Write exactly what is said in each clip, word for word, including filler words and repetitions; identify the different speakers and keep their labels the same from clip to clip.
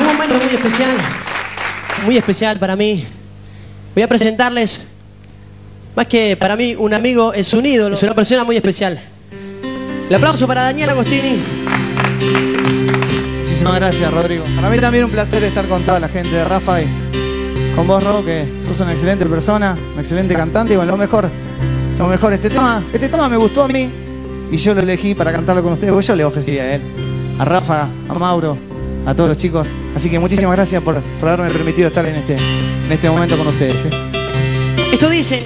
Speaker 1: momento muy especial, muy especial para mí. Voy a presentarles, más que para mí un amigo, es un ídolo, es una persona muy especial. El aplauso para Daniel Agostini.
Speaker 2: Muchísimas gracias, Rodrigo. Para mí también un placer estar con toda la gente de Rafa y con vos, Ro, que sos una excelente persona, una excelente cantante y bueno, lo mejor, lo mejor, este tema, este tema me gustó a mí y yo lo elegí para cantarlo con ustedes, porque yo le ofrecí a él, a Rafa, a Mauro, a todos los chicos. Así que muchísimas gracias por, por haberme permitido estar en este, en este momento con ustedes. ¿eh?
Speaker 1: Esto dice...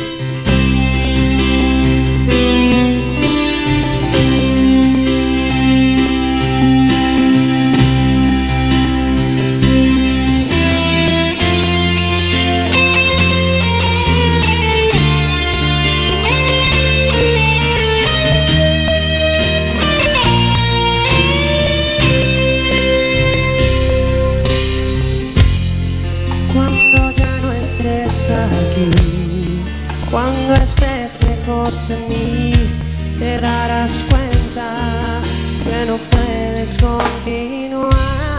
Speaker 3: Cuando estés lejos de mí, te darás cuenta que no puedes continuar.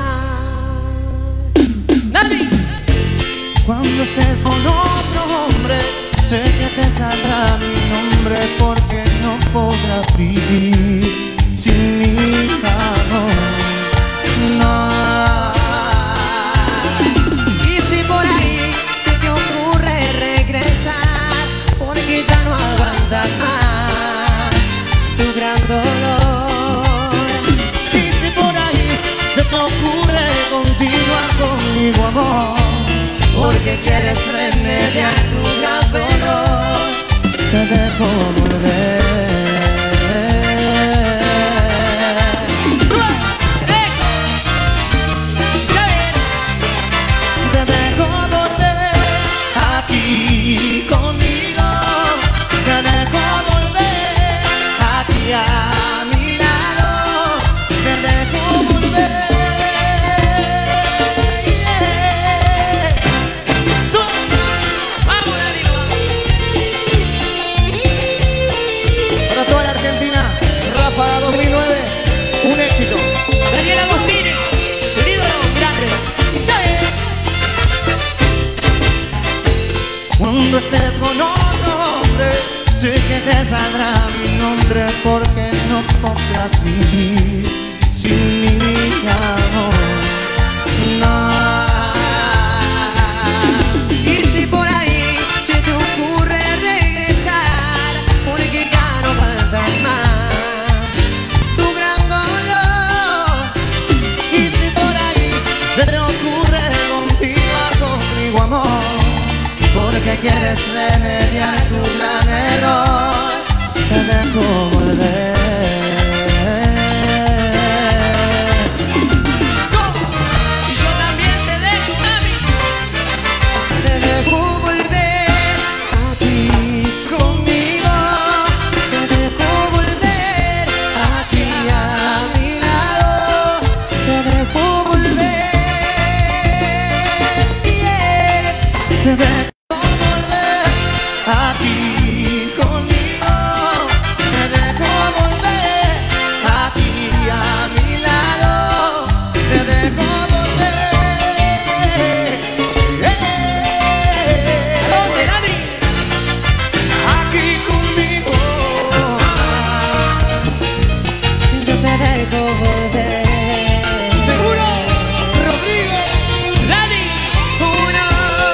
Speaker 1: ¡Nadie!
Speaker 2: Cuando estés con otro hombre, sé que te saldrá mi nombre, porque no podrás vivir sin mi amor. No.
Speaker 3: Y si por ahí se te ocurre regresar, porque ya no aguantas más tu gran dolor.
Speaker 2: Y si por ahí se te ocurre continuar conmigo, amor,
Speaker 3: porque quieres remediar tu gran dolor,
Speaker 2: te dejo volver. Te dejo volver aquí conmigo. Te dejo volver aquí a mi lado. Te dejo volver. Para toda la Argentina, Rafa dos mil nueve, un éxito.
Speaker 1: Daniel Agostini, el ídolo grande.
Speaker 2: Cuando estés con otro hombre, sé que te saldrá mi nombre, porque no podrás vivir sin mi amor. No.
Speaker 3: y si por ahí se te ocurre regresar, porque ya no aguantas más tu gran dolor.
Speaker 2: Y si por ahí se te ocurre continuar conmigo, amor, porque quieres remediar tu gran error, te dejo volver.
Speaker 1: Y yo también te dejo, mami.
Speaker 3: Te dejo volver aquí conmigo, te dejo volver aquí a mi lado, te dejo volver, yeah.
Speaker 2: Te dejo volver aquí conmigo. Te dejo volver aquí a mi lado. Te dejo volver.
Speaker 1: ¿A dónde, Dani?
Speaker 2: Aquí conmigo.
Speaker 3: Yo te dejo volver.
Speaker 2: ¿Seguro, Rodrigo?
Speaker 1: ¡Dani!
Speaker 3: Uno.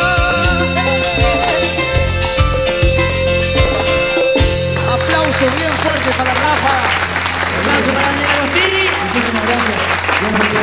Speaker 2: Aplauso bien fuerte para Rafa.
Speaker 1: Aplauso para Daniel Agostini.
Speaker 2: Muchísimas gracias.